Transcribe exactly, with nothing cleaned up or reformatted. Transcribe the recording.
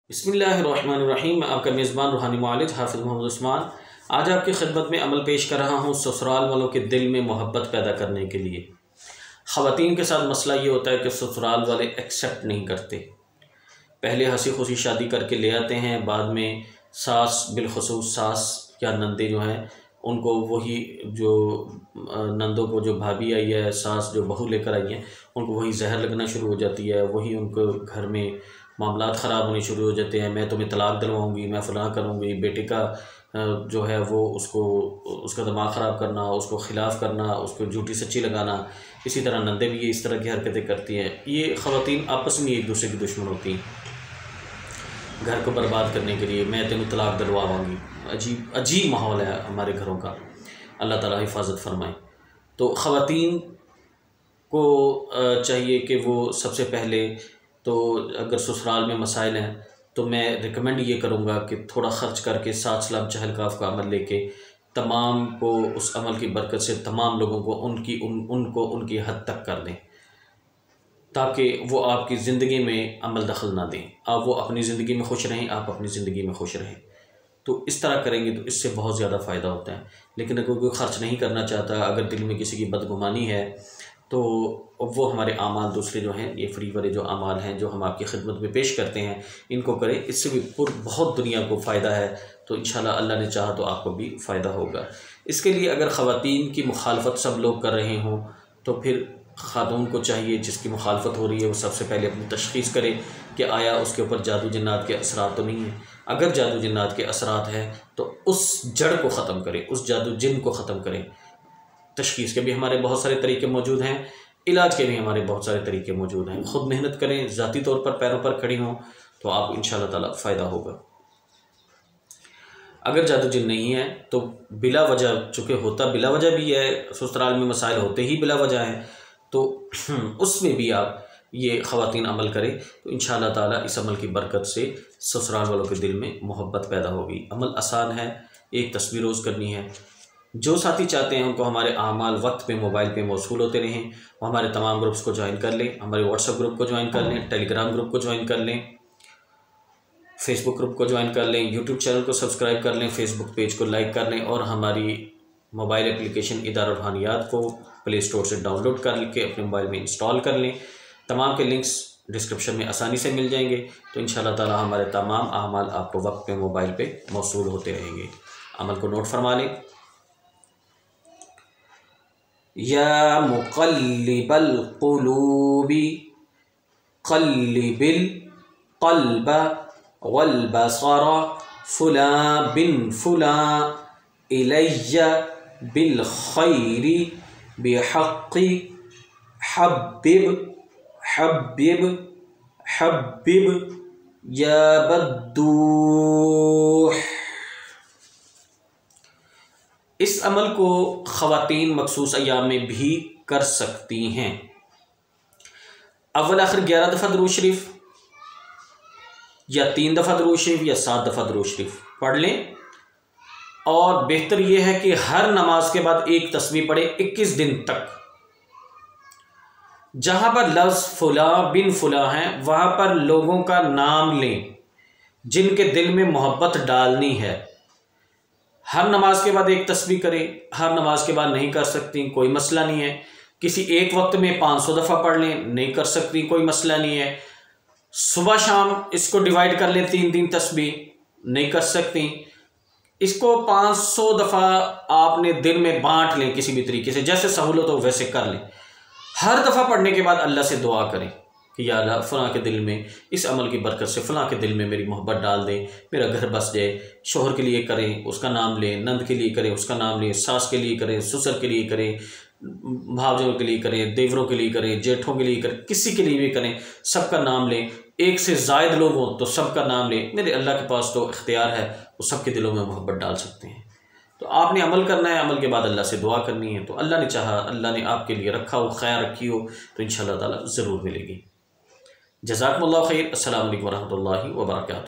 बिस्मिल्लाहिर्रहमानिर्रहीम। मैं आपका मेज़बान रूहानी मुआलिज हाफिज़ मोहम्मद उस्मान आज आपकी खिदमत में अमल पेश कर रहा हूँ ससुराल वालों के दिल में मोहब्बत पैदा करने के लिए। ख़वातीन के साथ मसला ये होता है कि ससुराल वाले एक्सेप्ट नहीं करते। पहले हंसी खुशी शादी करके ले आते हैं, बाद में सास बिलखसूस सास या नंदे जो हैं उनको वही जो नंदों को जो भाभी आई है, सास जो बहू लेकर आई हैं, उनको वही जहर लगना शुरू हो जाती है। वही उनको घर में मामलात ख़राब होने शुरू हो जाते हैं। मैं तुम्हें तलाक दिलवाऊंगी, मैं फ़लाँ करूँगी, बेटे का जो है वो उसको उसका दिमाग ख़राब करना, उसको ख़िलाफ़ करना, उसको झूठी सच्ची लगाना। इसी तरह नंदे भी ये इस तरह की हरकतें करती हैं। ये ख़वातीन आपस में एक दूसरे की दुश्मन होती हैं, घर को बर्बाद करने के लिए। मैं तेन तलाक दिलवाऊंगी। अजीब अजीब माहौल है हमारे घरों का, अल्लाह ताला हिफाजत फरमाए। तो ख़वातीन को चाहिए कि वो सबसे पहले तो अगर ससुराल में मसाइल हैं तो मैं रिकमेंड ये करूँगा कि थोड़ा ख़र्च करके सात सलाम चहल काफ का अमल लेके तमाम को उस अमल की बरकत से तमाम लोगों को उनकी उन उनको उनकी हद तक कर दें, ताकि वो आपकी ज़िंदगी में अमल दखल ना दें। आप वो अपनी ज़िंदगी में खुश रहें, आप अपनी ज़िंदगी में खुश रहें। तो इस तरह करेंगे तो इससे बहुत ज़्यादा फ़ायदा होता है। लेकिन अगर कोई ख़र्च नहीं करना चाहता, अगर दिल में किसी की बदगुमानी है, तो वो हमारे आमाल दूसरे जो हैं, ये फ्री वाले जो आमाल हैं जो हम आपकी खिदमत में पेश करते हैं, इनको करें। इससे भी पुर बहुत दुनिया को फ़ायदा है। तो इंशाल्लाह अल्लाह ने चाहा तो आपको भी फ़ायदा होगा। इसके लिए अगर ख़वातीन की मुखालफत सब लोग कर रहे हों तो फिर ख़ातून को चाहिए जिसकी मुखालफत हो रही है वो सबसे पहले अपनी तशख़ीस करे कि आया उसके ऊपर जादू जन्नात के असरात तो नहीं है। अगर जादू जन्नात के असरात हैं तो उस जड़ को ख़त्म करें, उस जादू जिन को ख़त्म करें। तशख़ीस के भी हमारे बहुत सारे तरीके मौजूद हैं, इलाज के भी हमारे बहुत सारे तरीके मौजूद हैं। ख़ुद मेहनत करें, ज़ाती तौर पर पैरों पर खड़ी हों तो आप इंशाअल्लाह ताला फ़ायदा होगा। अगर जादू जिन नहीं है तो बिला वजह, चूँकि होता बिला वजह भी है, ससुराल में मसाइल होते ही बिला वजह हैं, तो उसमें भी आप ये ख़वातीन अमल करें तो इंशाअल्लाह ताला इस अमल की बरकत से ससुराल वालों के दिल में मोहब्बत पैदा होगी। अमल आसान है, एक तस्बीह रोज़ करनी है। जो साथी चाहते हैं उनको हमारे आमाल वक्त पे मोबाइल पे मौसूल होते रहें, वो हमारे तमाम ग्रुप्स को ज्वाइन कर लें, हमारे व्हाट्सएप ग्रुप को ज्वाइन कर लें, टेलीग्राम ग्रुप को ज्वाइन कर लें, फेसबुक ग्रुप को ज्वाइन कर लें, यूट्यूब चैनल को सब्सक्राइब कर लें, फेसबुक पेज को लाइक कर लें और हमारी मोबाइल एप्लीकेशन इदारा रूहानियात को प्ले स्टोर से डाउनलोड कर के अपने मोबाइल में इंस्टॉल कर लें। तमाम के लिंक्स डिस्क्रिप्शन में आसानी से मिल जाएंगे। तो इंशाअल्लाह ताला हमारे तमाम आमाल आपको वक्त पे मोबाइल पे मौसूल होते रहेंगे। अमल को नोट फरमा लें। या मुक़ल्लिबल क़ुलूबी क़ल्लिबिल क़ल्ब वल बसर फुलां बिन फुलां इलय्या बिल खैरी बिहक़्क़ि हब्बिब हब्बिब हब्बिब या बद्दूह। इस अमल को ख़वातीन मखसूस अय्याम में भी कर सकती हैं। अव्वल आखिर ग्यारह दफ़ा दुरूद शरीफ या तीन दफ़ा दुरूद शरीफ या सात दफ़ा दुरूद शरीफ पढ़ लें। और बेहतर यह है कि हर नमाज के बाद एक तस्बीह पढ़े इक्कीस दिन तक। जहाँ पर लफ्ज़ फुला बिन फुला हैं वहाँ पर लोगों का नाम लें जिनके दिल में मोहब्बत डालनी है। हर नमाज के बाद एक तस्बीह करें, हर नमाज के बाद नहीं कर सकती कोई मसला नहीं है। किसी एक वक्त में पाँच सौ दफ़ा पढ़ लें, नहीं कर सकती कोई मसला नहीं है। सुबह शाम इसको डिवाइड कर लें, तीन तीन तस्बीह, नहीं कर सकती। इसको पाँच सौ दफ़ा आपने दिन में बांट लें, किसी भी तरीके से जैसे सहूलत हो वैसे कर लें। हर दफ़ा पढ़ने के बाद अल्लाह से दुआ करें कि या अल्लाह फ़लाँ के दिल में इस अमल की बरकत से फ़लाँ के दिल में मेरी मोहब्बत डाल दें, मेरा घर बस जाए। शोहर के लिए करें, उसका नाम लें, नंद के लिए करें, उसका नाम लें, सास के लिए करें, ससुर के लिए करें, भावजों के लिए करें, देवरों के लिए करें, जेठों के लिए करें, किसी के लिए भी करें, सबका नाम लें। एक से ज़ायद लोग हों तो सबका नाम लें। मेरे अल्लाह के पास तो इख्तियार है, वो सबके दिलों में मोहब्बत डाल सकते हैं। तो आपने अमल करना है, अमल के बाद अल्लाह से दुआ करनी है। तो अल्लाह ने चाहा, अल्लाह ने आपके लिए रखा हो, ख्याल रखी हो तो इंशाअल्लाह ताला ज़रूर मिलेगी। जज़ाकुमुल्लाह खैर। अस्सलामु अलैकुम व रहमतुल्लाहि व बरकातुहू।